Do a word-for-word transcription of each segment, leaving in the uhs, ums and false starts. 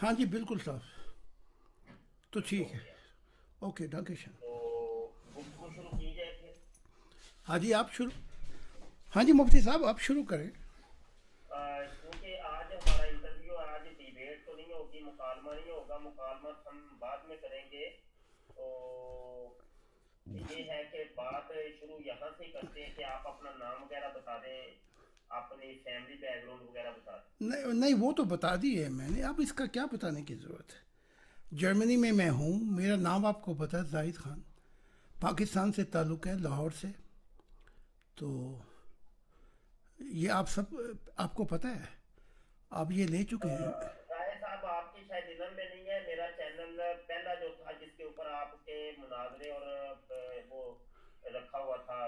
ہاں جی بالکل صاحب. تو ٹھیک ہے. ہو گیا. اوکے ڈاکیشن. تو گفتگو شروع کی جائے پھر. ہاں جی آپ شروع. ہاں جی مفتی صاحب آپ شروع کریں. آ، کیونکہ آج ہمارا انٹرویو آج ڈیبیٹ تو نہیں ہوگی، مکالمہ نہیں ہوگا، مکالمت ہم بعد میں کریں گے. تو یہ ہے کہ بات شروع یہاں سے ہی کرتے ہیں کہ آپ اپنا نام وغیرہ بتا دیں، اپنی فیملی بیک گراؤنڈ وغیرہ بتا دیں. نہیں نہیں وہ تو بتا دی ہے میں نے، اب اس کا کیا بتانے کی ضرورت ہے. جرمنی میں میں ہوں، میرا نام آپ کو پتہ ہے زاہد خان. پاکستان سے تعلق ہے، لاہور سے. تو یہ آپ سب آپ کو پتہ ہے، آپ یہ لے چکے ہیں. راہے صاحب آپ کی شاید علم میں نہیں ہے، میرا چینل پہلا جو تھا جس کے اوپر آپ کے مناظرے اور آ، وہ رکھا ہوا تھا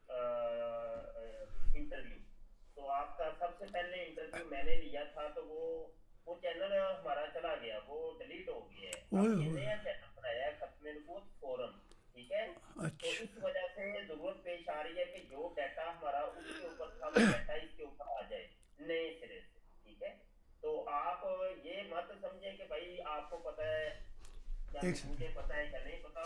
انٹرویو، تو آپ کا سب سے پہلے انٹرویو میں نے لیا تھا، تو وہ وہ چینل ہمارا چلا گیا، وہ ڈیلیٹ ہو گیا ہے. اوئے اب یہ ہوئے. نیا چینل بنایا ہے ختم نبوت فورم، ٹھیک ہے. تو اچھا. اس وجہ سے ضرورت پیش آ رہی ہے کہ جو ڈیٹا ہمارا اس کے اوپر تھا وہ ڈیٹا اس کے اوپر آ جائے نئے سرے سے، ٹھیک ہے. تو آپ یہ مت سمجھیں کہ بھائی آپ کو پتہ ہے یا ایک مجھے سیکنڈ. پتہ ہے یا نہیں پتہ.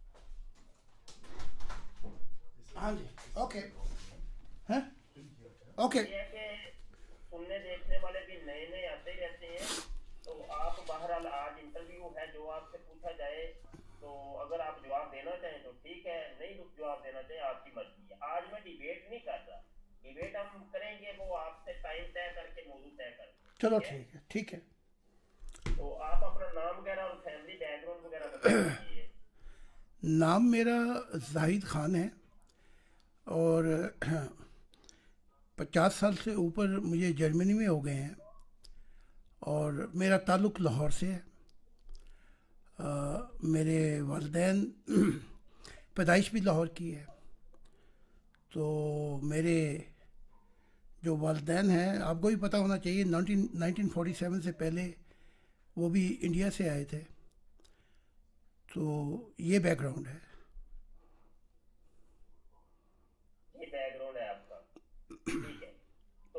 ہاں جی اوکے. ہیں. اوکے. یہ ہے کہ سننے دیکھنے والے بھی نئے نئے آتے ہی رہتے ہیں. تو آپ بہرحال آج انٹرویو ہے، جو آپ سے پوچھا جائے تو اگر آپ جواب دینا چاہیں تو ٹھیک ہے، نہیں جواب دینا چاہیں آپ کی مرضی ہے. آج میں ڈیبیٹ نہیں کر رہا، ڈیبیٹ ہم کریں گے وہ آپ سے ٹائم طے کر کے موضوع طے کر کے، چلو ٹھیک ہے. ٹھیک ہے ٹھیک ہے. تو آپ اپنا نام وغیرہ اور فیملی بیک گراؤنڈ وغیرہ بتا دیجیے. نام میرا زاہد خان ہے، اور پچاس سال سے اوپر مجھے جرمنی میں ہو گئے ہیں، اور میرا تعلق لاہور سے ہے. آ، میرے والدین پیدائش بھی لاہور کی ہے. تو میرے جو والدین ہیں آپ کو بھی پتہ ہونا چاہیے، نائنٹین نائنٹین فورٹی سیون سے پہلے وہ بھی انڈیا سے آئے تھے. تو یہ بیک گراؤنڈ ہے. یہ بیک گراؤنڈ ہے آپ کا، ٹھیک ہے. تو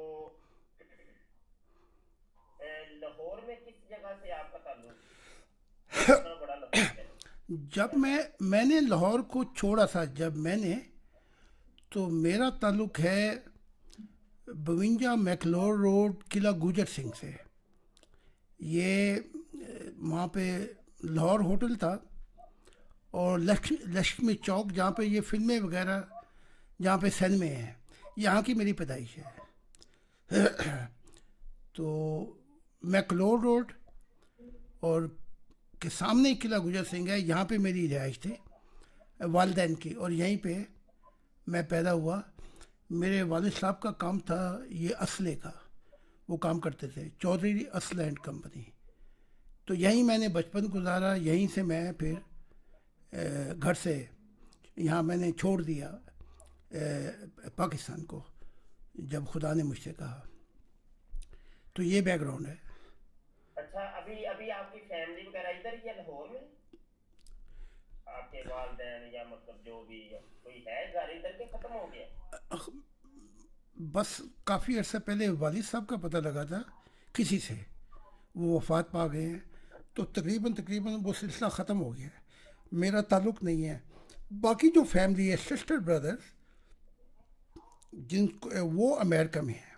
اے، لاہور میں کس جگہ سے آپ کا تعلق؟ کتنا بڑا لاہور ہے جب پہلا؟ میں میں نے لاہور کو چھوڑا تھا، جب میں نے، تو میرا تعلق ہے بونجا میکلور روڈ قلعہ گوجر سنگھ سے. یہ وہاں پہ لاہور ہوٹل تھا، اور لکشمی چوک جہاں پہ یہ فلمیں وغیرہ جہاں پہ سینمے ہیں، یہاں کی میری پیدائش ہے. تو میکلور روڈ اور کے سامنے ہی قلعہ گجر سنگھ ہے، یہاں پہ میری رہائش تھی والدین کی، اور یہیں پہ میں پیدا ہوا. میرے والد صاحب کا کام تھا یہ اسلحے کا، وہ کام کرتے تھے چودھری اسلحہ اینڈ کمپنی. تو یہیں میں نے بچپن گزارا، یہیں سے میں پھر گھر سے یہاں میں نے چھوڑ دیا پاکستان کو جب خدا نے مجھ سے کہا. تو یہ بیک گراؤنڈ ہے. اچھا، ابھی ابھی آپ کی فیملی وغیرہ ادھر ہی ہے لاہور میں؟ آپ کے والدین یا مطلب جو بھی کوئی ہے گھر ادھر کے ختم ہو گیا؟ بس کافی عرصہ پہلے والد صاحب کا پتہ لگا تھا کسی سے، وہ وفات پا گئے ہیں، تو تقریباً تقریباً وہ سلسلہ ختم ہو گیا ہے. میرا تعلق نہیں ہے. باقی جو فیملی ہے، سسٹر بردرز، جن کو وہ امریکہ میں ہیں.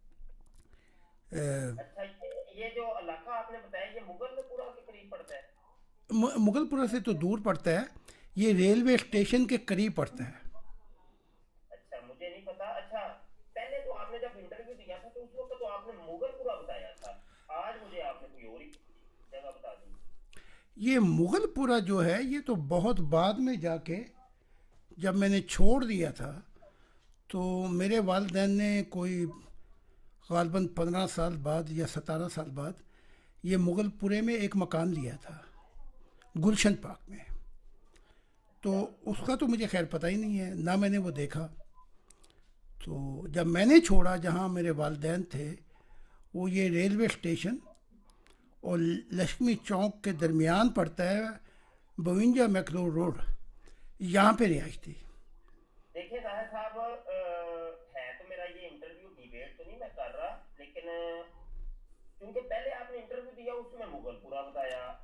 اچھا، یہ یہ جو علاقہ آپ نے بتایا یہ مغل پورہ کے قریب پڑتا ہے؟ مغل پورہ سے تو دور پڑتا ہے، یہ ریلوے اسٹیشن کے قریب پڑتا ہے. اچھا، مجھے نہیں پتا. اچھا، پہلے تو آپ نے جب انٹرویو دیا تھا تو اس وقت تو آپ نے مغل پورہ بتایا تھا، آج مجھے آپ نے کوئی اور ہی جگہ بتا دی. یہ مغل پورہ جو ہے یہ تو بہت بعد میں جا کے، جب میں نے چھوڑ دیا تھا تو میرے والدین نے کوئی غالباً پندرہ سال بعد یا ستارہ سال بعد یہ مغل پورے میں ایک مکان لیا تھا گلشن پارک میں. تو اچھا. اس کا تو مجھے خیر پتہ ہی نہیں ہے، نہ میں نے وہ دیکھا. تو جب میں نے چھوڑا جہاں میرے والدین تھے، وہ یہ ریلوے اسٹیشن اور لکشمی چوک کے درمیان پڑتا ہے، بونجا میکلور روڈ، یہاں پہ رہائش تھی. دیکھیں ظاہر صاحب، ہے تو میرا یہ انٹرویو ڈیبیٹ تو نہیں میں کر رہا، لیکن کیونکہ پہلے آپ نے انٹرویو دیا اس میں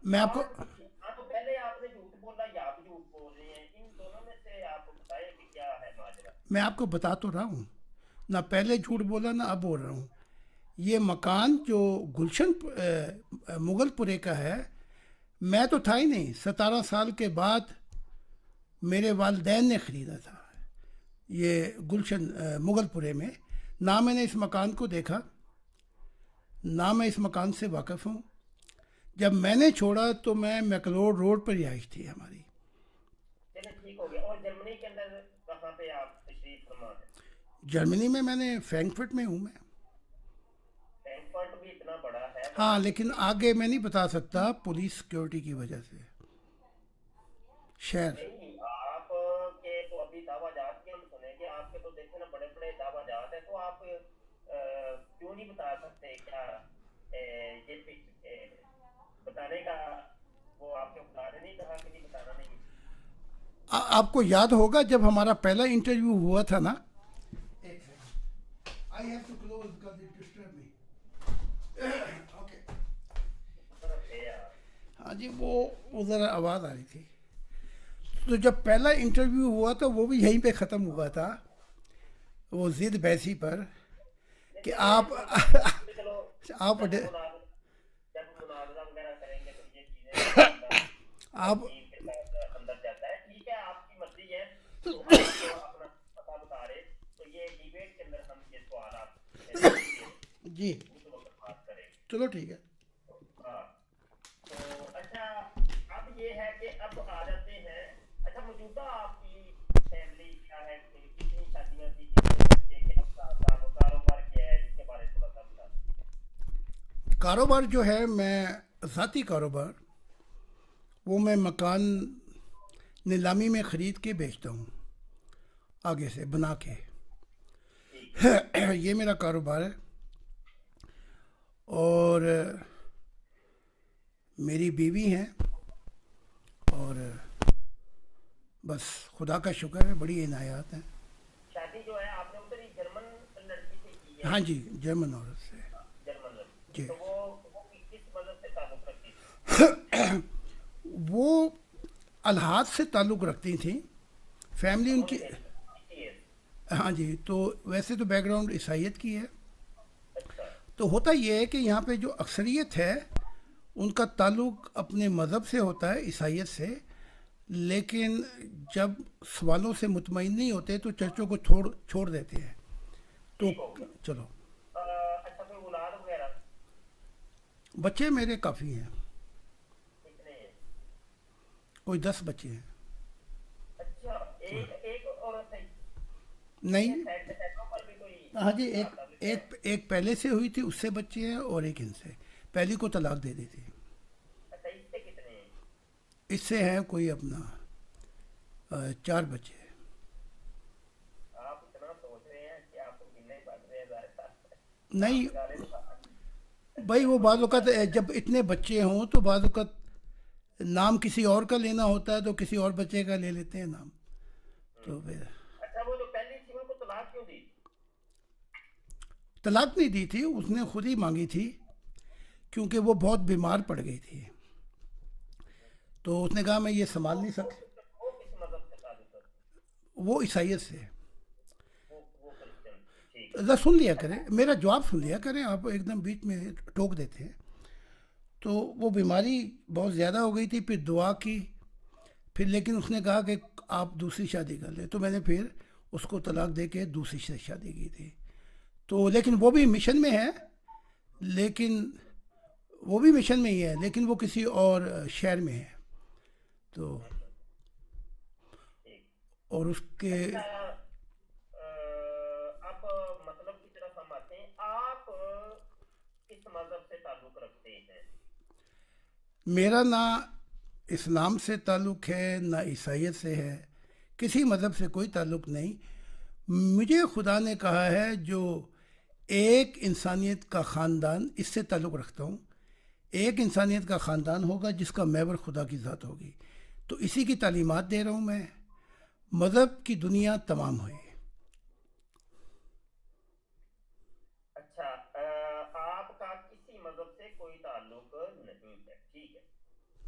मैं आपको और हाँ, तो पहले आपने झूठ बोला या आप झूठ बोल रहे हैं, इन दोनों में से आप बताएं कि क्या है माजरा। मैं आपको बता तो रहा हूँ, ना पहले झूठ जी। बोला ना अब बोल रहा हूँ। ये मकान जो गुलशन अ, मुगलपुरे का है, मैं तो था ही नहीं, सतारह साल के बाद मेरे वालदैन ने ख़रीदा था ये गुलशन अ, मुगलपुरे में। ना मैंने इस मकान को देखा, ना मैं इस मकान से वाकिफ़ हूँ। जब मैंने छोड़ा तो मैं मैकलोड रोड पर रिहाइश थी हमारी। चलिए ठीक हो गया। और जर्मनी के अंदर कहाँ पे आप तशरीफ फरमा है? जर्मनी में मैंने फ्रैंकफर्ट में हूँ मैं। फ्रैंकफर्ट भी इतना बड़ा है हाँ, वहाँ पे लेकिन कोई? आगे मैं नहीं बता सकता, पुलिस सिक्योरिटी की वजह से। शहर। नहीं, आप के तो अभी दावाजात के हम सुनेंगे, आपके तो देखे ना बड़े बड़े दावाजात है, तो आप अ, क्यों नहीं बता सकते क्या अ, ये पिक- अ, बताने का वो आपके खुदा ने नहीं कहा कि नहीं बताना नहीं? आ, आपको याद होगा जब हमारा पहला इंटरव्यू हुआ था ना। I have to close because it disturbed me. Okay. तरफ है यार। हाँ जी, वो उधर आवाज़ आ रही थी। तो जब पहला इंटरव्यू हुआ था वो भी यहीं पे ख़त्म हुआ था, वो जिद बैसी पर नहीं, कि चलिए आप ये बात तो ठीक है, चलो आप जब डे- मुनाज जब मुनाजरा वगैरह करेंगे तो ये चीजें फिर बंदा आप तरतीब के साथ अंदर जाता है। ठीक है, आपकी मर्जी है। तो आप तो अपना पता बता रहे, तो ये डिबेट के अंदर हम ये सवाल आपसे पूछेंगे, जी, उस वक्त बात करेंगे। चलो ठीक है। हाँ, तो अच्छा, अब ये है कि अब आ जाते हैं। अच्छा, मौजूदा आपकी फैमिली क्या है, कि- कितनी शादियां थी, कितने बच्चे, क्या का- कारोबार क्या है, इसके बारे में थोड़ा सा बता दें। कारोबार जो है, मैं ज़ाती कारोबार, वो मैं मकान नीलामी में ख़रीद के बेचता हूँ, आगे से बना के। ठीक है। ये मेरा कारोबार है। और मेरी बीवी हैं, और बस खुदा का शुक्र है, बड़ी इनायात हैं। शादी जो है आपने उधर ही जर्मन लड़की से की है? हाँ जी, जर्मन औरत से। जर्मन लड़की, जी, तो वो वो कि- किस मजहब से ताल्लुक रखती थी? वो अल्हाद से ताल्लुक़ रखती थी, फैमिली कौन उनकी। से? टीसीएस? हाँ जी, तो वैसे तो बैकग्राउंड ईसाइयत की है। अच्छा। तो होता ये है कि यहाँ पे जो अक्सरियत है उनका ताल्लुक़ अपने मज़हब से होता है, ईसाइयत से। लेकिन जब सवालों से मुतमईन नहीं होते तो चर्चों को छोड़ छोड़ देते हैं। तो ठीक हो गया। चलो, अ, अच्छा, कोई औलाद वगैरह बच्चे मेरे काफ़ी हैं, कितने हैं? कोई दस बच्चे हैं। अच्छा, एक एक औरत है नहीं, या सेट सेटों पर भी कोई हाँ जी, एक आता भी है? एक एक पहले से हुई थी, उससे बच्चे हैं, और एक इनसे। पहली को तलाक दे दी थी। अच्छा, इससे कितने हैं? इससे है कोई अपना अ, चार बच्चे हैं। आप इतना सोच रहे हैं कि आपको गिनने ही पड़ रहे हैं ज़ाहिर सा। आप नहीं लगा ले तो भाई, वो बाद वक़्त जब इतने बच्चे हों तो बाद वक़्त नाम किसी और का लेना होता है, तो किसी और बच्चे का ले लेते हैं नाम। तो फिर अच्छा, वो जो पहली थी उनको तलाक क्यों दी? तलाक नहीं दी थी, उसने खुद ही मांगी थी, क्योंकि वो बहुत बीमार पड़ गई थी। तो उसने कहा मैं ये संभाल वो नहीं वो सकती। किस वो किस मजहब से ताल्लुक रखती? वो ईसाइयत से है। वो वो क्रिश्चियन थी, ठीक है। ज़रा सुन लिया करें, अच्छा। मेरा जवाब सुन लिया करें, आप एकदम बीच में टोक देते हैं। तो वो बीमारी बहुत ज़्यादा हो गई थी, फिर दुआ की, फिर लेकिन उसने कहा कि आप दूसरी शादी कर लें, तो मैंने फिर उसको तलाक दे के दूसरी से शादी की थी। तो लेकिन वो भी मिशन में है, लेकिन वो भी मिशन में ही है, लेकिन वो किसी और शहर में है। तो ठीक। और उसके अच्छा, अ, अब मतलब की तरफ हम आते हैं। आप किस मजहब से ताल्लुक रखते हैं? मेरा ना इस्लाम से ताल्लुक़ है, ना ईसाइयत से है, किसी मज़हब से कोई ताल्लुक़ नहीं। मुझे खुदा ने कहा है जो एक इंसानियत का ख़ानदान, इससे ताल्लुक़ रखता हूँ। एक इंसानियत का ख़ानदान होगा जिसका महवर खुदा की ज़ात होगी। तो इसी की तालीमात दे रहा हूँ मैं। मज़हब की दुनिया तमाम है। अच्छा, अ, आपका किसी मजहब से कोई ताल्लुक नहीं है, ठीक है।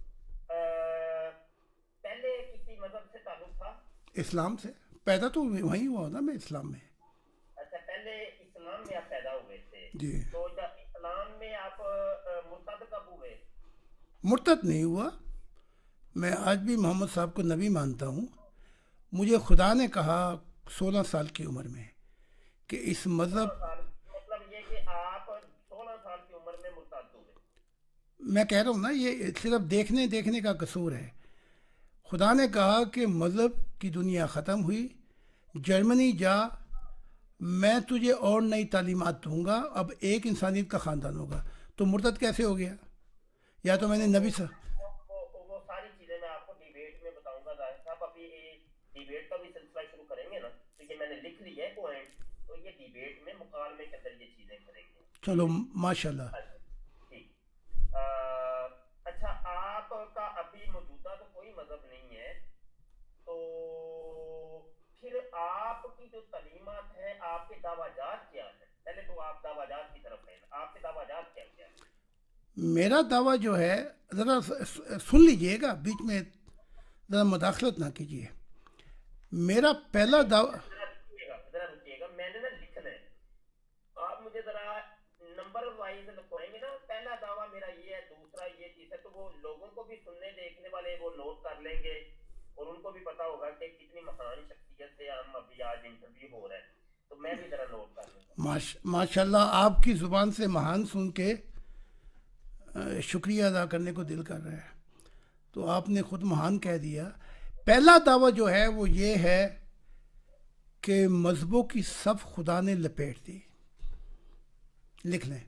اسلام سے پیدا تو وہیں ہوا نا میں اسلام میں. اچھا پہلے اسلام میں آپ پیدا ہوئے تھے. جی. تو جب اسلام میں آپ مرتد کب ہوئے؟ مرتد نہیں ہوا. میں آج بھی محمد صاحب کو نبی مانتا ہوں. مجھے خدا نے کہا سولہ سال کی عمر میں کہ اس مذہب، مطلب یہ کہ آپ سولہ سال کی عمر میں مرتد ہوئے. میں کہہ رہا ہوں نا یہ صرف دیکھنے دیکھنے کا قصور ہے. خدا نے کہا کہ مذہب کی دنیا ختم ہوئی، جرمنی جا، میں تجھے اور نئی تعلیمات دوں گا، اب ایک انسانیت کا خاندان ہوگا. تو مرتد کیسے ہو گیا؟ یا تو میں نے نبی صاحب وہ ساری چیزیں میں آپ کو ڈیبیٹ میں بتاؤں گا. ظاہر صاحب ابھی ڈیبیٹ کا بھی سلسلہ شروع کریں گے نا، کیونکہ میں نے لکھ لی ہے پوائنٹ، تو یہ ڈیبیٹ میں مکالمے کے اندر یہ چیزیں کریں گے. چلو ماشاء اللہ. ٹھیک. اچھا آپ کا ابھی موجودہ تو کوئی مذہب نہیں ہے، تو پھر آپ کی جو تعلیمات ہیں، آپ کے دعویٰ جات کیا ہیں؟ پہلے تو آپ دعویٰ جات کی طرف رہیں، آپ کے دعویٰ جات کیا کیا ہے؟ میرا دعویٰ جو ہے، ذرا سن لیجئے گا، بیچ میں ذرا مداخلت نہ کیجیے. میرا پہلا دعویٰ، ذرا رکیے گا، میں نے نا لکھنا ہے، آپ مجھے ذرا نمبر وائز لکھوائیں گے نا. پہلا دعویٰ میرا یہ ہے، دوسرا یہ چیز ہے، تو وہ لوگوں کو بھی سننے دیکھنے والے وہ نوٹ کر لیں گے، اور ان کو بھی پتا ہوگا کہ کتنی مہان شخصیت سے ہم ابھی آج انٹرویو ہو رہے ہیں. تو میں بھی ذرا نوٹ کر لوں. ماشاء اللہ آپ کی زبان سے مہان سن کے شکریہ ادا کرنے کو دل کر رہا ہے. تو آپ نے خود مہان کہہ دیا. پہلا دعویٰ جو ہے وہ یہ ہے کہ مذہبوں کی صف خدا نے لپیٹ دی. لکھ لیں.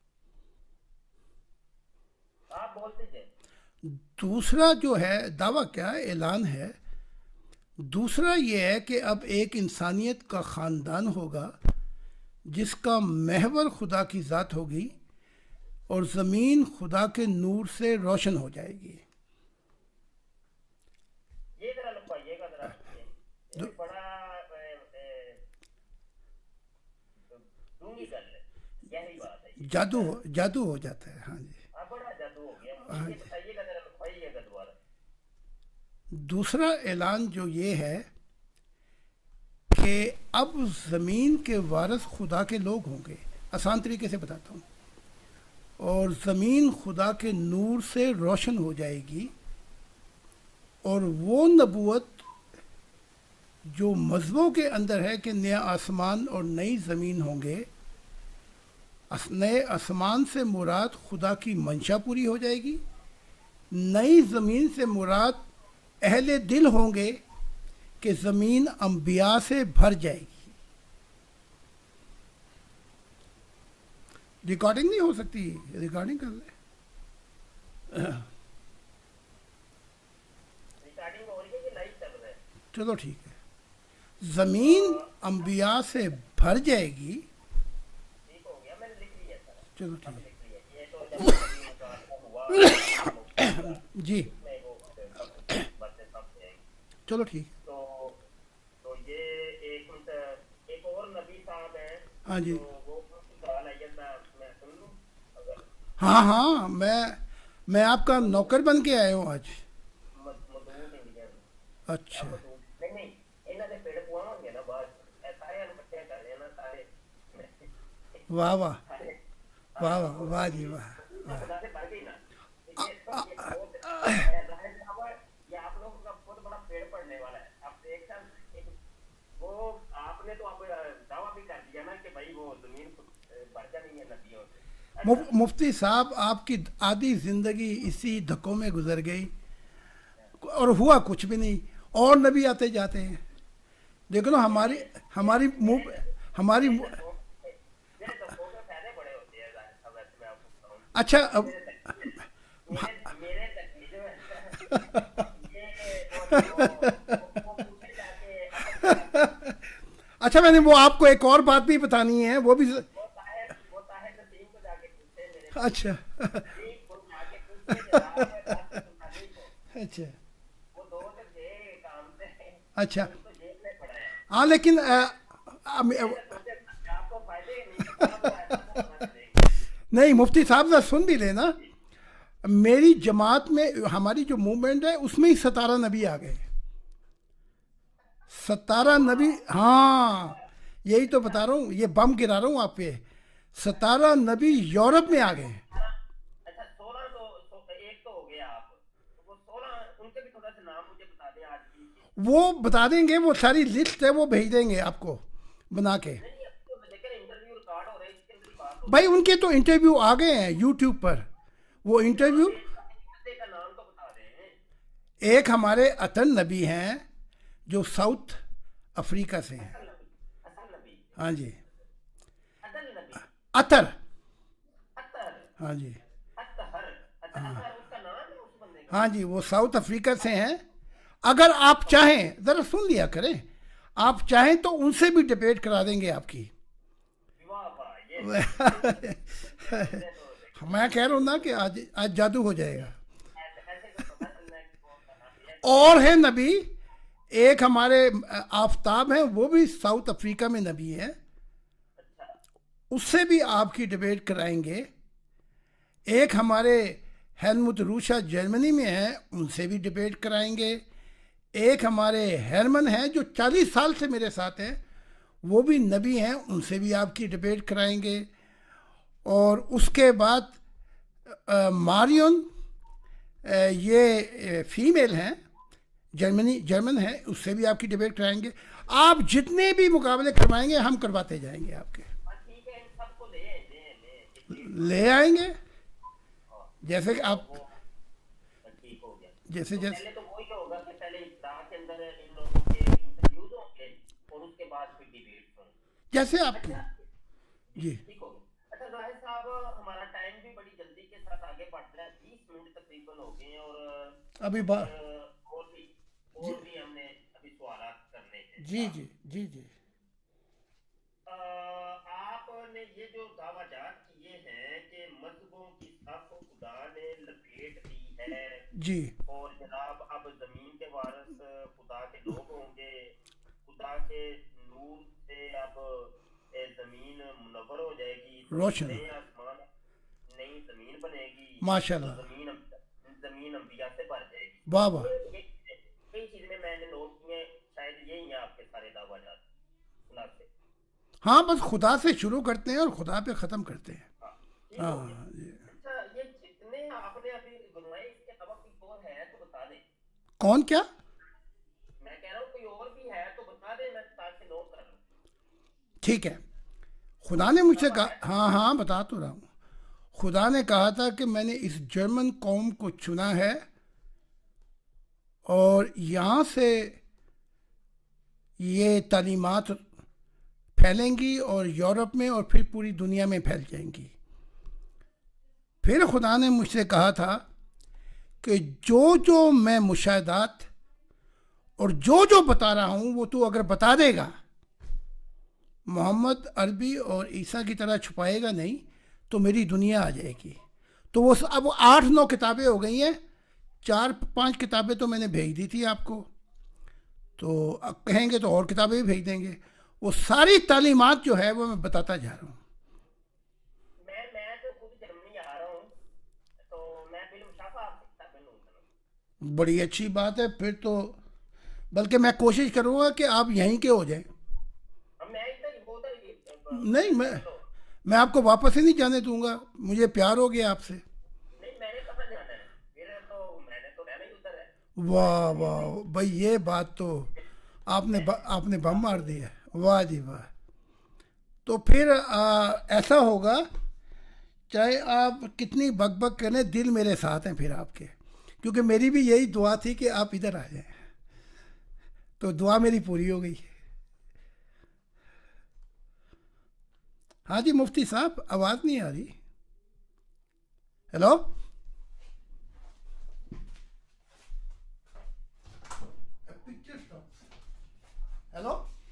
آپ بول دیجئے. دوسرا جو ہے دعویٰ، کیا اعلان ہے، دوسرا یہ ہے کہ اب ایک انسانیت کا خاندان ہوگا جس کا محور خدا کی ذات ہوگی اور زمین خدا کے نور سے روشن ہو جائے گی. یہ ذرا لکھوائیے گا ذرا. بڑا ڈونگی گل ہے، یہی بات ہے. جادو جادو ہو جاتا ہے. ہاں جی، بڑا جادو ہو گیا. مجھے یہ بتائیے گا ذرا، لکھوائیے گا دوبارہ. دوسرا اعلان جو یہ ہے کہ اب زمین کے وارث خدا کے لوگ ہوں گے. آسان طریقے سے بتاتا ہوں. اور زمین خدا کے نور سے روشن ہو جائے گی، اور وہ نبوت جو مذہبوں کے اندر ہے کہ نیا آسمان اور نئی زمین ہوں گے، نئے آسمان سے مراد خدا کی منشا پوری ہو جائے گی، نئی زمین سے مراد اہل دل ہوں گے کہ زمین انبیاء سے بھر جائے گی. ریکارڈنگ نہیں ہو سکتی؟ ریکارڈنگ کر لیں. چلو ٹھیک ہے. زمین انبیاء سے بھر جائے گی. چلو ٹھیک ہے. جی چلو ٹھیک. تو یہ ایک ایک اور نبی صاحب ہیں. ہاں جی. ہاں ہاں میں میں آپ کا نوکر بن کے آیا ہوں آج. اچھا. واہ واہ واہ واہ واہ جی واہ. مفتی صاحب آپ کی آدھی زندگی اسی دھکوں میں گزر گئی اور ہوا کچھ بھی نہیں. اور نبی آتے جاتے ہیں. دیکھو نا ہماری ہماری منہ ہماری اچھا اب اچھا میں نے وہ آپ کو ایک اور بات بھی بتانی ہے، وہ بھی. اچھا اچھا اچھا. ہاں لیکن نہیں مفتی صاحب ذرا سن بھی لینا. میری جماعت میں ہماری جو موومنٹ ہے اس میں ہی ستارہ نبی آ گئے. सतारह नबी, हाँ यही तो बता रहा हूँ, ये बम गिरा रहा हूँ आप पे। सतारह नबी यूरोप में आ गए। अच्छा सोलह तो, तो एक तो हो गया आप, तो वो सोलह उनके भी थोड़ा सा नाम मुझे बता दें आज की। वो बता देंगे, वो सारी लिस्ट है वो भेज देंगे आपको बना के। नहीं अब तो लेकिन इंटरव्यू रिकॉर्ड हो रहा है, इसके अंदर ही बात हो भाई उनके तो इंटरव्यू आ गए हैं यूट्यूब पर, वो इंटरव्यू। रही है, का नाम तो बता दें। एक हमारे अतन नबी हैं जो साउथ अफ्रीका से हैं। असल नबी, असल नबी, हाँ जी, अदल नबी, अतर, अतर, हाँ जी, अतहर, अच्छा अतहर उसका नाम है उस बंदे का। हाँ जी, वो साउथ अफ्रीका से हैं। अगर आप चाहें, ज़रा सुन लिया करें, आप चाहें तो उनसे भी डिबेट करा देंगे आपकी। वाह वाह, ये मैं कह रहा हूँ ना कि आज आज जादू हो जाएगा। ऐसे ऐसे तो पता चलना है कि कौन सा नबी है। और है नबी, एक हमारे आफताब हैं, वो भी साउथ अफ्रीका में नबी है, अच्छा उससे भी आपकी डिबेट कराएंगे। एक हमारे हेलमुट रूशा जर्मनी में है, उनसे भी डिबेट कराएंगे। एक हमारे हेरमन हैं जो चालीस साल से मेरे साथ हैं, वो भी नबी हैं, उनसे भी आपकी डिबेट कराएंगे। और उसके बाद अ, मारियन, अ, ये फीमेल हैं, जर्मनी जर्मन है, उससे भी आपकी डिबेट कराएंगे। आप जितने भी मुकाबले करवाएंगे हम करवाते जाएंगे आपके। हाँ ठीक है, इन सबको ले ले ले ले आएंगे जैसे कि आप, वो ठीक हो गया। जैसे तो जैसे पहले तो वही होगा कि पहले इफ्तार के अंदर इन लोगों के इंटरव्यूज होंगे और उसके बाद फिर डिबेट होंगे। जैसे आपकी। जी ठीक हो गया। अच्छा जाहिर साहब, हमारा टाइम भी बड़ी जल्दी के साथ आगे बढ़ रहा है, बीस मिनट तकरीबन हो गए हैं और अभी बा अ, और भी और भी हमने अभी सवाल करने हैं। जी जी जी जी अ, आपने ये जो दावाजात किए हैं कि मजहबों की सफ खुदा ने लपेट दी है जी और जनाब अब जमीन के वारिस खुदा के लोग होंगे, खुदा के नूर से अब ए, जमीन मुनव्वर हो जाएगी, रोशन, नए आसमान नई जमीन बनेगी, माशाल्लाह, तो जमीन जमीन अंबिया से भर जाएगी। वाह वाह। ये कई चीजें मैंने नोट की हैं, शायद यही हैं आपके सारे दावाजात सुना से। हाँ बस खुदा से शुरू करते हैं और खुदा पे ख़त्म करते हैं। हाँ, ठीक हो गया। हाँ जी। अच्छा ये जितने आपने अभी गुनवाए इसके अलावा कोई और है तो बता दें। कौन क्या? मैं कह रहा हूँ कोई और भी है तो बता दें, मैं ताकि नोट कर लूँ। ठीक है, खुदा ने मुझसे कहा, हाँ हाँ बता तो रहा हूँ, खुदा ने कहा था कि मैंने इस जर्मन कौम को चुना है और यहाँ से ये तालीमात फैलेंगी और यूरोप में और फिर पूरी दुनिया में फैल जाएंगी। फिर खुदा ने मुझसे कहा था कि जो जो मैं मुशाहदात और जो जो बता रहा हूँ वो तू अगर बता देगा, मोहम्मद अरबी और ईसा की तरह छुपाएगा नहीं, तो मेरी दुनिया आ जाएगी। तो वो अब आठ नौ किताबें हो गई हैं, चार पांच किताबें तो मैंने भेज दी थी आपको, तो अब कहेंगे तो और किताबें भी भेज देंगे। वो सारी तालीमात जो है वो मैं बताता जा रहा हूँ। मैं मैं तो खुद जर्मनी आ रहा हूँ, तो मैं बिल मुशाफा आपसे किताबें लूँगा। बड़ी अच्छी बात है फिर तो, बल्कि मैं कोशिश करूँगा कि आप यहीं के हो जाएं। अब मैं इधर ही उधर ही नहीं, मैं मैं आपको वापस ही नहीं जाने दूंगा, मुझे प्यार हो गया आपसे। नहीं मैंने कहाँ जाना है, मेरे तो मैंने तो रहना ही उधर है। वाह वाह भाई, ये बात तो आपने आपने बम मार दिया, वाह जी वाह। तो फिर आ, ऐसा होगा, चाहे आप कितनी बकबक करें, दिल मेरे साथ हैं फिर आपके, क्योंकि मेरी भी यही दुआ थी कि आप इधर आ जाएं, तो दुआ मेरी पूरी हो गई। हाँ जी मुफ्ती साहब, आवाज़ नहीं आ रही। हेलो हेलो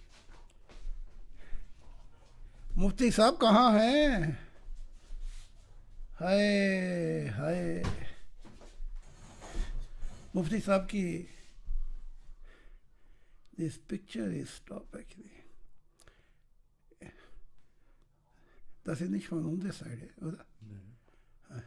मुफ्ती साहब कहाँ हैं? हाय हाय, मुफ्ती साहब की this picture is stop actually, das ist nicht von unserer Seite, oder? Nee.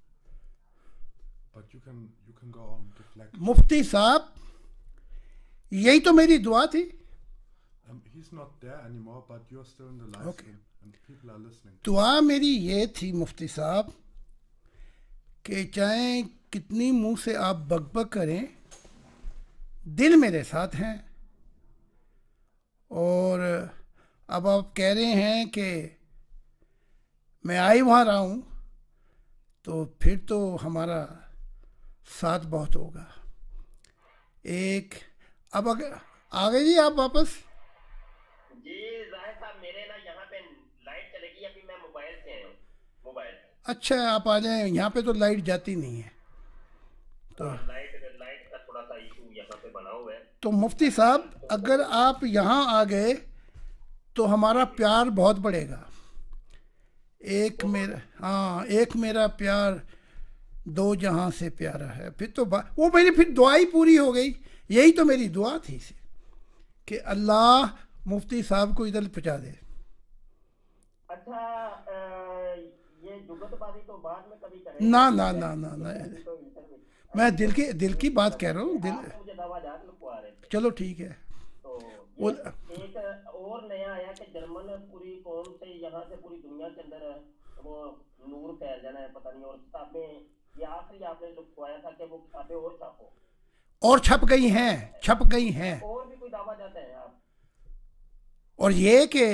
But you can you can go on deflect. मुफ्ती साहब, یہی تو میری دعا تھی. Um, he's not there anymore, but you're still in the live Okay. stream and people are listening. دعا میری یہ تھی مفتی صاحب کہ چاہے کتنی منہ سے آپ بک بک کریں, دل میرے ساتھ ہیں. اور اب آپ کہہ رہے ہیں کہ میں آئی وہاں رہا ہوں, تو پھر تو ہمارا ساتھ بہت ہوگا. ایک اب اگر آ گئے جی آپ واپس. جی ظاہر صاحب میرے نا یہاں پہ لائٹ چلے گی, ابھی میں موبائل سے آیا ہوں. موبائل اچھا آپ آ جائیں, یہاں پہ تو لائٹ جاتی نہیں ہے. تو لائٹ لائٹ کا تھوڑا سا ایشو یہاں پہ بنا ہوا ہے. تو مفتی صاحب اگر آپ یہاں آ گئے تو ہمارا پیار بہت بڑھے گا. ایک میرا ہاں ایک میرا پیار دو جہاں سے پیارا ہے. پھر تو وہ میری پھر دعا ہی پوری ہو گئی. یہی تو میری دعا تھی کہ اللہ مفتی صاحب کو ادھر پہنچا دے. اچھا یہ جگت بازی تو بعد میں کبھی کریں. نہ نہ نہ نہ نہ میں دل کی دل کی بات کہہ رہا ہوں. دل مجھے دعویٰ لکھوا رہے تھے. چلو ٹھیک ہے. تو ایک اور نیا آیا کہ جرمن پوری قوم سے یہاں سے پوری دنیا کے اندر وہ نور پھیل جانا ہے, پتہ نہیں. اور کتابیں یہ آخری آپ نے لکھوایا تھا کہ وہ کتابیں اور چھاپو, اور چھپ گئی ہیں چھپ گئی ہیں. اور بھی کوئی دعویٰ جاتے ہیں آپ. اور یہ کہ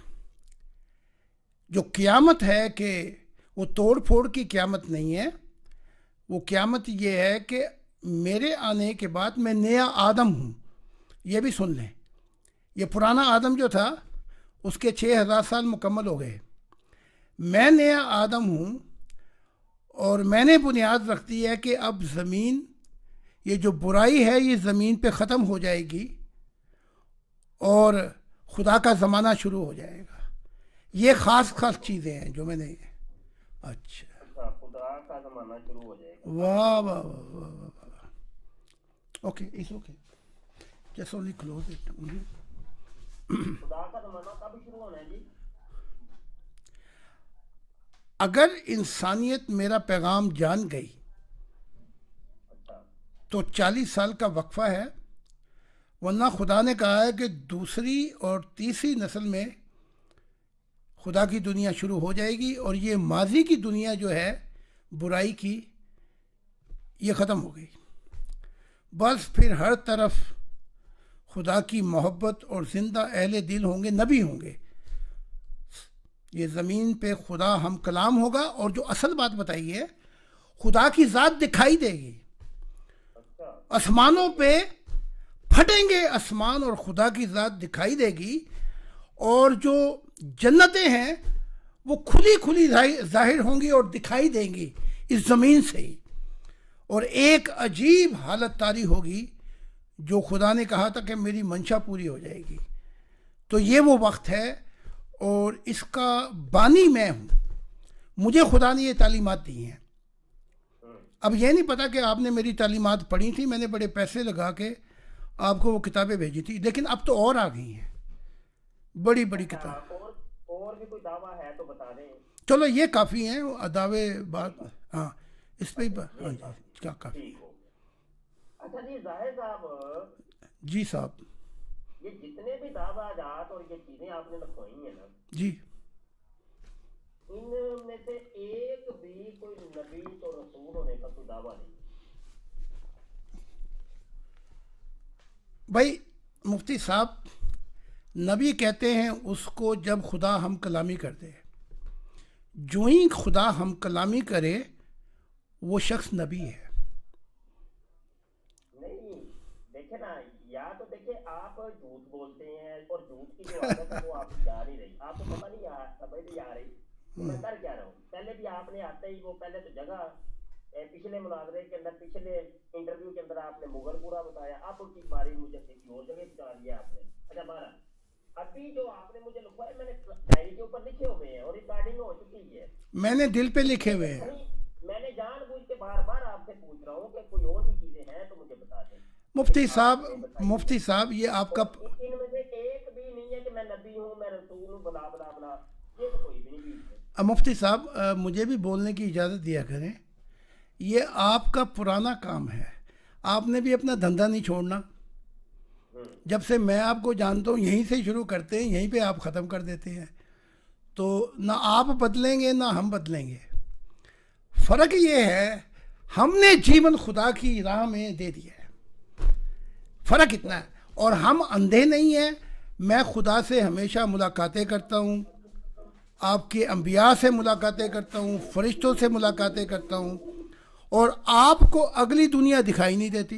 جو قیامت ہے کہ وہ توڑ پھوڑ کی قیامت نہیں ہے. وہ قیامت یہ ہے کہ میرے آنے کے بعد میں نیا آدم ہوں. یہ بھی سن لیں, یہ پرانا آدم جو تھا اس کے چھ ہزار سال مکمل ہو گئے. میں نیا آدم ہوں اور میں نے بنیاد رکھ دی ہے کہ اب زمین, یہ جو برائی ہے یہ زمین پہ ختم ہو جائے گی اور خدا کا زمانہ شروع ہو جائے گا. یہ خاص خاص چیزیں ہیں جو میں نے. اچھا خدا کا زمانہ شروع ہو جائے گا. واہ واہ واہ واہ. Okay it's okay, just only close it. خدا کا زمانہ کب شروع ہونا ہے جی؟ اگر انسانیت میرا پیغام جان گئی تو چالیس سال کا وقفہ ہے, ورنہ خدا نے کہا ہے کہ دوسری اور تیسری نسل میں خدا کی دنیا شروع ہو جائے گی, اور یہ ماضی کی دنیا جو ہے برائی کی یہ ختم ہو گئی. بس پھر ہر طرف خدا کی محبت اور زندہ اہل دل ہوں گے, نبی ہوں گے. یہ زمین پہ خدا ہم کلام ہوگا, اور جو اصل بات بتائی ہے خدا کی ذات دکھائی دے گی. آسمانوں پہ پھٹیں گے آسمان اور خدا کی ذات دکھائی دے گی, اور جو جنتیں ہیں وہ کھلی کھلی ظاہر ہوں گی اور دکھائی دیں گی اس زمین سے ہی. اور ایک عجیب حالت طاری ہوگی جو خدا نے کہا تھا کہ میری منشا پوری ہو جائے گی. تو یہ وہ وقت ہے, اور اس کا بانی میں ہوں. مجھے خدا نے یہ تعلیمات دی ہیں. اب یہ نہیں پتا کہ آپ نے میری تعلیمات پڑھی تھی, میں نے بڑے پیسے لگا کے آپ کو وہ کتابیں بھیجی تھی, لیکن اب تو اور آ گئی ہیں بڑی بڑی کتاب. اور بھی کوئی دعویٰ ہے تو بتا دیں. چلو یہ کافی ہیں دعوے بات. ہاں اس پہ ہاں جی کیا کافی. اچھا جی ظاہر صاحب. جی صاحب. یہ جتنے بھی دعویٰ جات اور یہ چیزیں آپ نے لکھوائی ہیں نا جی, ان میں سے ایک بھی کوئی نبی تو رسول ہونے کا کوئی دعویٰ نہیں. بھائی مفتی صاحب, نبی کہتے ہیں اس کو جب خدا ہم کلامی کر دے. جو ہی خدا ہم کلامی کرے وہ شخص نبی ہے. نہیں دیکھیں نا, یا تو دیکھیں آپ جھوٹ بولتے ہیں اور جھوٹ کی جو عادت ہے وہ آپ جا نہیں رہی. آپ کو پتہ نہیں سمجھ نہیں آ رہی میں کر کیا رہا ہوں. پہلے بھی آپ نے آتے ہی وہ پہلے تو جگہ پچھلے مناظرے کے اندر پچھلے انٹرویو کے اندر آپ نے مغل پورا بتایا, اب کی باری مجھے کسی اور جگہ پہنچا دیا آپ نے. اچھا بارہ ابھی جو آپ نے مجھے لکھا ہے میں نے ڈائری کے اوپر لکھے ہوئے ہیں اور ریکارڈنگ ہو چکی ہے, میں نے دل پہ لکھے ہوئے ہیں. میں نے جان بوجھ کے بار بار آپ سے پوچھ رہا ہوں کہ کوئی اور بھی چیزیں ہیں تو مجھے بتا دیں. مفتی صاحب مفتی صاحب یہ آپ کا ان میں سے ایک بھی نہیں ہے کہ میں نبی ہوں میں رسول ہوں بلا بلا بلا, یہ تو کوئی بھی نہیں ہے. مفتی صاحب مجھے بھی بولنے کی اجازت دیا کریں. یہ آپ کا پرانا کام ہے, آپ نے بھی اپنا دھندا نہیں چھوڑنا. جب سے میں آپ کو جانتا ہوں یہیں سے شروع کرتے ہیں, یہیں پہ آپ ختم کر دیتے ہیں. تو نہ آپ بدلیں گے نہ ہم بدلیں گے. فرق یہ ہے ہم نے جیون خدا کی راہ میں دے دیا ہے, فرق اتنا ہے. اور ہم اندھے نہیں ہیں. میں خدا سے ہمیشہ ملاقاتیں کرتا ہوں, آپ کے انبیاء سے ملاقاتیں کرتا ہوں, فرشتوں سے ملاقاتیں کرتا ہوں, اور آپ کو اگلی دنیا دکھائی نہیں دیتی.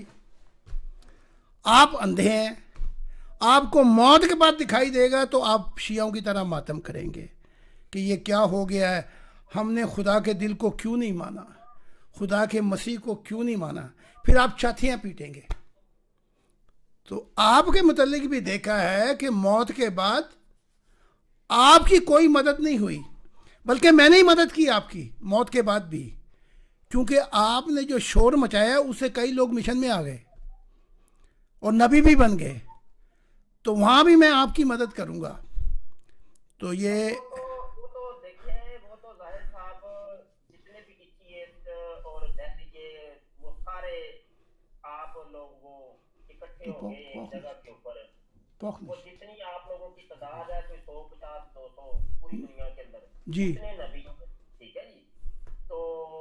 آپ اندھے ہیں. آپ کو موت کے بعد دکھائی دے گا تو آپ شیعوں کی طرح ماتم کریں گے کہ یہ کیا ہو گیا ہے, ہم نے خدا کے دل کو کیوں نہیں مانا, خدا کے مسیح کو کیوں نہیں مانا. پھر آپ چھاتیاں پیٹیں گے. تو آپ کے متعلق بھی دیکھا ہے کہ موت کے بعد آپ کی کوئی مدد نہیں ہوئی, بلکہ میں نے ہی مدد کی آپ کی موت کے بعد بھی, کیونکہ آپ نے جو شور مچایا اس سے کئی لوگ مشن میں آ گئے اور نبی بھی بن گئے. تو وہاں بھی میں آپ کی مدد کروں گا. تو یہ وہ تو دیکھیں, وہ تو ظاہر صاحب جتنے بھی ایتھیسٹ اور دہلی کے وہ سارے آپ لوگ وہ اکٹھے ہو گئے ایک جگہ کے اوپر. وہ جتنی آپ لوگوں کی تعداد ہے کوئی سو پچاس دو سو پوری دنیا کے اندر جی اتنے نبی, ٹھیک ہے جی, تو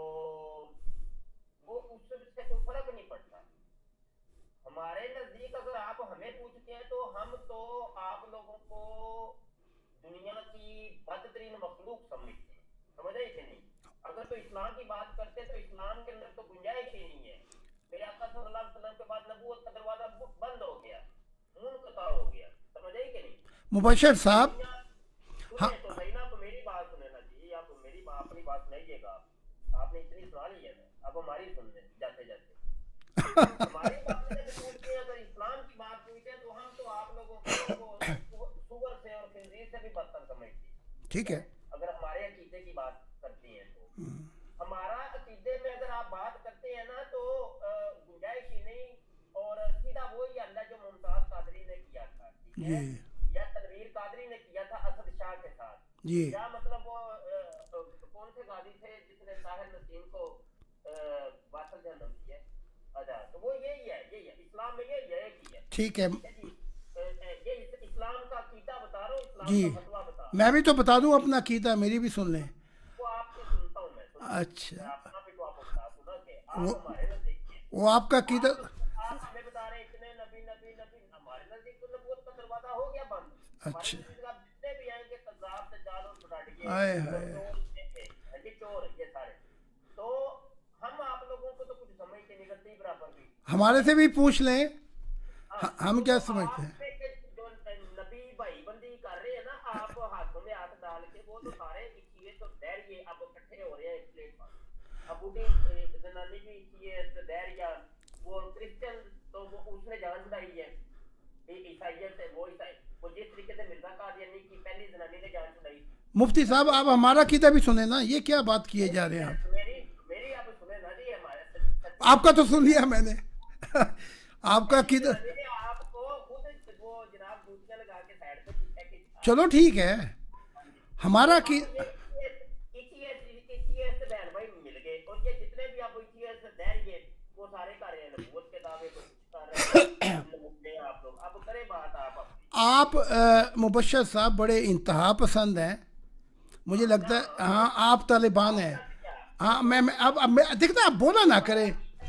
وہ اس سے کوئی فرق نہیں پڑتا. ہمارے نزدیک اگر آپ ہمیں پوچھتے ہیں تو ہم تو آپ لوگوں کو دنیا کی بدترین مخلوق سمجھتے ہیں, سمجھ رہے کہ نہیں. اگر تو اسلام کی بات کرتے تو اسلام کے اندر تو گنجائش ہی نہیں ہے. میرے آقا صلی اللہ علیہ وسلم کے بعد نبوت کا دروازہ بند ہو گیا, منقطع ہو گیا, سمجھ رہے کہ نہیں. مبشر صاحب سنیں تو صحیح نا, آپ میری بات سنیں نا جی, آپ میری اپنی بات سنائیے گا. آپ نے اتنی سنا لی ہے نا, اب ہماری سن لیں جاتے جاتے. ہماری بات پوچھتے ہیں, اگر اسلام کی بات پوچھتے ہیں تو ہم تو آپ لوگوں کو سور سے اور خنزیر سے بھی بدتر سمجھتے ہیں. ٹھیک ہے, اگر ہمارے عقیدے کی بات کرتے ہیں تو ہمارا عقیدے میں اگر آپ بات کرتے ہیں نا تو گنجائش ہی نہیں. اور سیدھا وہی اللہ جو ممتاز قادری نے کیا تھا, ٹھیک ہے, یا تنویر قادری نے کیا تھا اسد شاہ کے ساتھ, یا مطلب وہ کون سے غازی تھے جس نے طاہر نسیم کو واصل جہنم کیا. اچھا, تو وہ یہی ہے, یہی ہے اسلام میں, یہی ہے کی ہے. ٹھیک ہے یہ اسلام کا عقیدہ بتا رہا ہوں, اسلام جی, کا فتویٰ بتا. میں بھی تو بتا دوں اپنا عقیدہ, میری بھی سن لیں. وہ آپ سے سنتا ہوں میں. اچھا, اپنا بھی تو آپ کو بتا دوں نا کہ آپ ہمارے نزدیک وہ آپ کا عقیدہ آپ ہمیں بتا رہے اتنے نبی نبی نبی, ہمارے نزدیک تو نبوت کا دروازہ ہو گیا بند. اچھا, جتنے بھی آئیں گے قذاب دجال اور بڑھاڑیے ہائے ہائے, چور یہ سارے, تو ہم آپ لوگوں کو تو کچھ سمجھتے نہیں کرتے برابر بھی. ہمارے سے بھی پوچھ لیں ہم کیا سمجھتے ہیں. جو نبی بھائی بندی کر رہے ہیں نا آپ ہاتھوں میں ہاتھ ڈال کے, وہ تو سارے اب دہریے اب اکٹھے ہو رہے ہیں ایک پلیٹ پر. ابو بھی زنانی بھی دہریا, وہ کرسچن تو وہ اس نے جان چھڑائی ہے عیسائیت سے, وہ عیسائی وہ جس طریقے سے مرزا قادیانی کی پہلی زنانی نے جان چھڑائی. مفتی صاحب آپ ہمارا عقیدہ بھی سنیں نا, یہ کیا بات کیے جا رہے ہیں آپ. میری میری آپ سنیں نا جی, ہمارے آپ کا تو سن لیا میں نے, آپ کا عقیدہ آپ کو خود وہ جناب دوسریاں لگا کے سائڈ پہ. چلو ٹھیک ہے, ہمارا عقیدہ بہن بھائی مل گئے, اور یہ جتنے بھی آپ دہریے وہ سارے کر رہے ہیں نبوت کے دعوے کو کر رہے ہیں. آپ لوگ اب کریں بات. آپ آپ مبشر صاحب بڑے انتہا پسند ہیں, مجھے لگتا ہے. ہاں آپ طالبان ہیں. ہاں میں اب اب میں دیکھتا آپ بولا نہ کریں.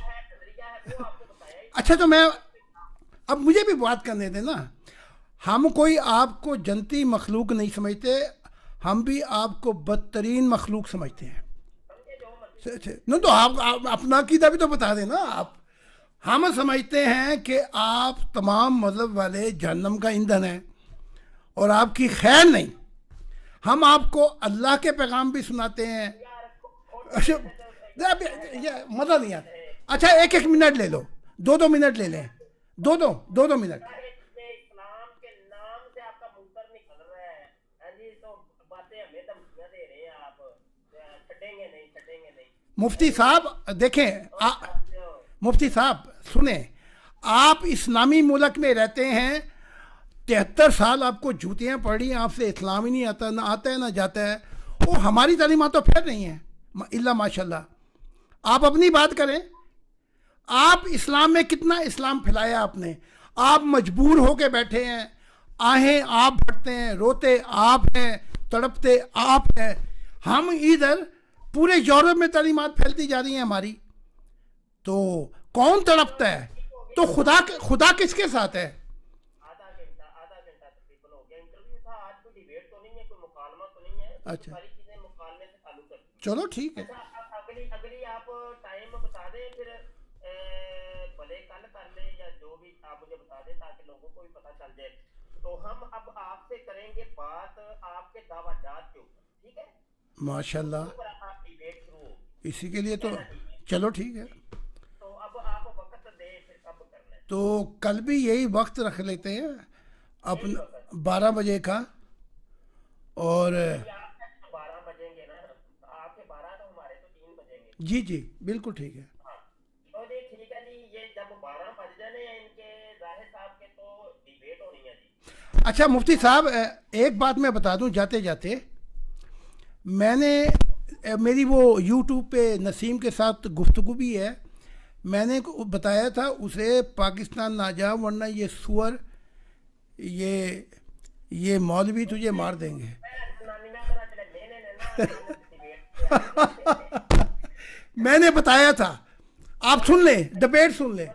اچھا تو میں اب مجھے بھی بات کرنے دیں نا. ہم کوئی آپ کو جنتی مخلوق نہیں سمجھتے, ہم بھی آپ کو بدترین مخلوق سمجھتے ہیں. نہیں تو آپ اپنا عقیدہ بھی تو بتا دیں نا. آپ ہم سمجھتے ہیں کہ آپ تمام مذہب والے جہنم کا ایندھن ہیں اور آپ کی خیر نہیں. ہم آپ کو اللہ کے پیغام بھی سناتے ہیں. مزہ نہیں آتا. اچھا ایک ایک منٹ لے لو, دو دو منٹ لے لیں, دو دو دو دو منٹ. مفتی صاحب دیکھیں, مفتی صاحب سنیں, آپ اسلامی ملک میں رہتے ہیں, تہتر سال آپ کو جوتیاں پڑی, آپ سے اسلام ہی نہیں آتا, نہ آتا ہے نہ جاتا ہے. وہ ہماری تعلیمات تو پھر نہیں ہیں اللہ ماشاء اللہ. آپ اپنی بات کریں, آپ اسلام میں کتنا اسلام پھیلایا آپ نے. آپ مجبور ہو کے بیٹھے ہیں, آہیں آپ بھرتے ہیں, روتے آپ ہیں, تڑپتے آپ ہیں. ہم ادھر پورے یورپ میں تعلیمات پھیلتی جا رہی ہیں ہماری, تو کون تڑپتا ہے؟ تو خدا خدا کس کے ساتھ ہے؟ اچھا چلو ٹھیک ہے. اگلی اگلی آپ ٹائم بتا دیں, پھر بھلے کل کر لیں یا جو بھی آپ مجھے بتا دیں تاکہ لوگوں کو بھی پتہ چل جائے. تو ہم اب آپ سے کریں گے بات آپ کے دعویٰات کے اوپر, ٹھیک ہے؟ ماشاء اللہ, آپ ڈیبیٹ شروع ہوگی اسی کے لیے تو چلو ٹھیک ہے. تو اب آپ وقت دیں پھر کب کرنا ہے. تو کل بھی یہی وقت رکھ لیتے ہیں اپنا بارہ بجے کا, اور بارہ بجیں گے نا آپ کے, بارہ تو ہمارے تو تین بجیں گے. جی جی بالکل ٹھیک ہے. ہاں تو جی ٹھیک ہے جی, یہ جب بارہ بج جانے ہیں ان کے ظاہر صاحب کے تو ڈیبیٹ ہونی ہے جی. اچھا مفتی صاحب ایک بات میں بتا دوں جاتے جاتے, میں نے میری وہ یوٹیوب پہ نسیم کے ساتھ گفتگو بھی ہے, میں نے بتایا تھا اسے پاکستان نہ جا ورنہ یہ سور یہ یہ مولوی تجھے مار دیں گے. میں نے بتایا تھا, آپ سن لیں, ڈبیٹ سن لیں.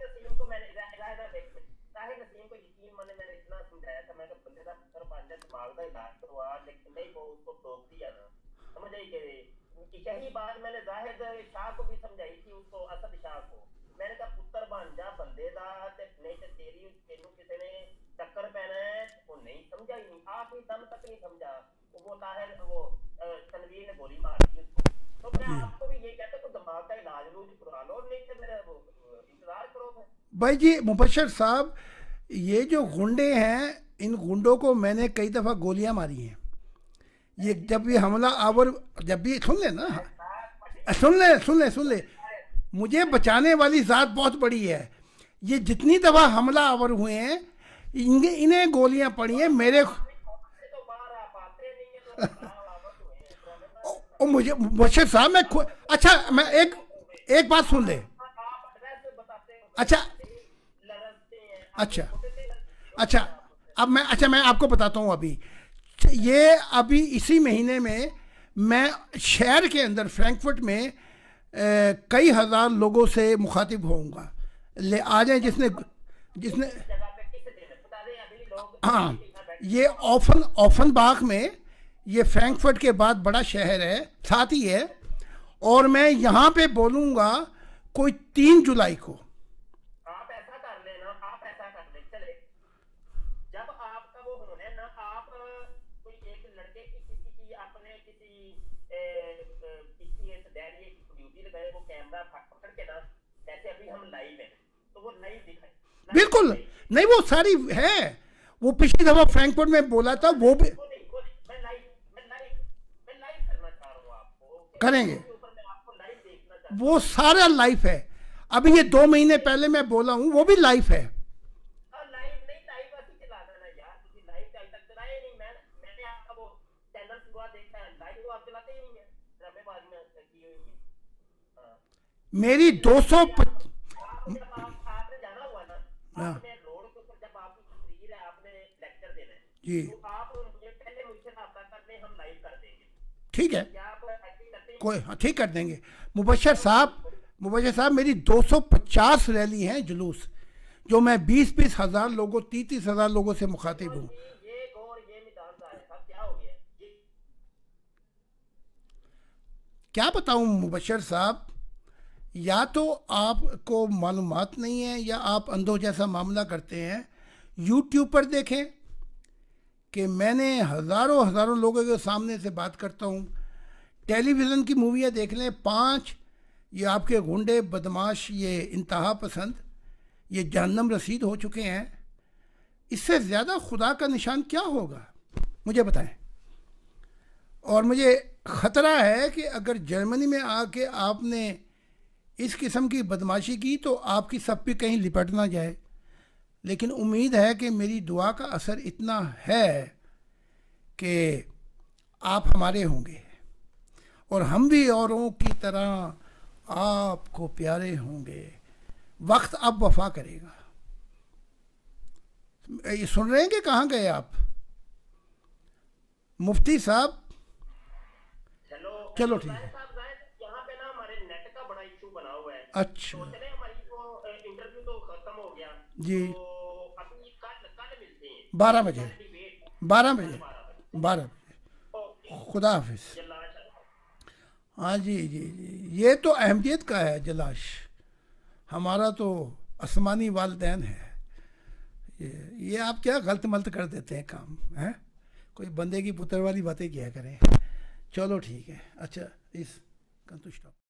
یہی بات میں نے زاہد شاہ کو بھی سمجھائی تھی, اس کو اسد شاہ کو. میں نے کہا پتر بن جا بندے دا, نہیں تو تیری تینوں کسی نے ٹکر پینا ہے. وہ نہیں سمجھا ہی نہیں, آپ ہی دم تک نہیں سمجھا. وہ طاہر وہ تنویر نے گولی مار دی اس کو. تو میں آپ کو بھی یہ کہتا کہ دماغ کا علاج لوج کروا لو, نہیں تو میرا انتظار کرو. بھائی جی مبشر صاحب, یہ جو غنڈے ہیں ان غنڈوں کو میں نے کئی دفعہ گولیاں ماری ہیں. یہ جب بھی حملہ آور, جب بھی سن لیں نا, سن لیں سن لیں سن لیں مجھے بچانے والی ذات بہت بڑی ہے. یہ جتنی دفعہ حملہ آور ہوئے ہیں انہیں گولیاں پڑی ہیں. میرے مجھے مبشر صاحب میں, اچھا میں ایک ایک بات سن لیں. اچھا اچھا اچھا اب میں اچھا میں آپ کو بتاتا ہوں. ابھی یہ ابھی اسی مہینے میں میں شہر کے اندر فرینکفرٹ میں کئی ہزار لوگوں سے مخاطب ہوں گا. لے آ جائیں جس نے جس نے ہاں یہ اوفن اوفن باغ میں, یہ فرینکفرٹ کے بعد بڑا شہر ہے ساتھ ہی ہے, اور میں یہاں پہ بولوں گا کوئی تین جولائی کو. آپ ایسا کر لیں نا, آپ ایسا کر لیں, چلے جب آپ کا وہ ہونا ہے نا, آپ کوئی ایک لڑکے کی کسی کی اپنے کسی کسی ایک ڈیری کی ڈیوٹی لگائے, وہ کیمرہ پکڑ کے نا, جیسے ابھی ہم لائیو ہیں تو وہ لائیو دکھائے. بالکل نہیں, وہ ساری ہے, وہ پچھلی دفعہ فرینکفرٹ میں بولا تھا, وہ بھی کریں گے, وہ سارا لائف ہے. ابھی یہ دو مہینے پہلے میں بولا ہوں وہ بھی لائف ہے. میری دو سو جی ٹھیک ہے, کوئی ہاں ٹھیک کر دیں گے. مبشر صاحب مبشر صاحب میری دو سو پچاس ریلی ہیں جلوس, جو میں بیس بیس ہزار لوگوں تیس تیس ہزار لوگوں سے مخاطب ہوں. کیا بتاؤں مبشر صاحب, یا تو آپ کو معلومات نہیں ہے یا آپ اندھوں جیسا معاملہ کرتے ہیں. یوٹیوب پر دیکھیں کہ میں نے ہزاروں ہزاروں لوگوں کے سامنے سے بات کرتا ہوں. ٹیلی ویژن کی موویاں دیکھ لیں, پانچ یہ آپ کے غنڈے بدماش یہ انتہا پسند یہ جہنم رسید ہو چکے ہیں. اس سے زیادہ خدا کا نشان کیا ہوگا مجھے بتائیں. اور مجھے خطرہ ہے کہ اگر جرمنی میں آ کے آپ نے اس قسم کی بدماشی کی تو آپ کی سب پہ کہیں لپٹ نہ جائے. لیکن امید ہے کہ میری دعا کا اثر اتنا ہے کہ آپ ہمارے ہوں گے, اور ہم بھی اوروں کی طرح آپ کو پیارے ہوں گے. وقت اب وفا کرے گا. یہ سن رہے ہیں کہ کہاں گئے آپ مفتی صاحب؟ ہیلو چلو ٹھیک ہے. یہاں پہ نا ہمارے نیٹ کا بڑا ایشو بنا ہوا ہے. اچھا تو چلے ہماری وہ انٹرویو تو ختم ہو گیا جی. تو ابھی کل کل ملتے ہیں بارہ بجے بارہ بجے بارہ بجے. خدا حافظ. ہاں جی جی جی یہ تو احمدیت کا ہے جلاش. ہمارا تو آسمانی والدین ہے. یہ آپ کیا غلط ملت کر دیتے ہیں کام ہیں. کوئی بندے کی پتر والی باتیں کیا کریں. چلو ٹھیک ہے. اچھا اس کنتوش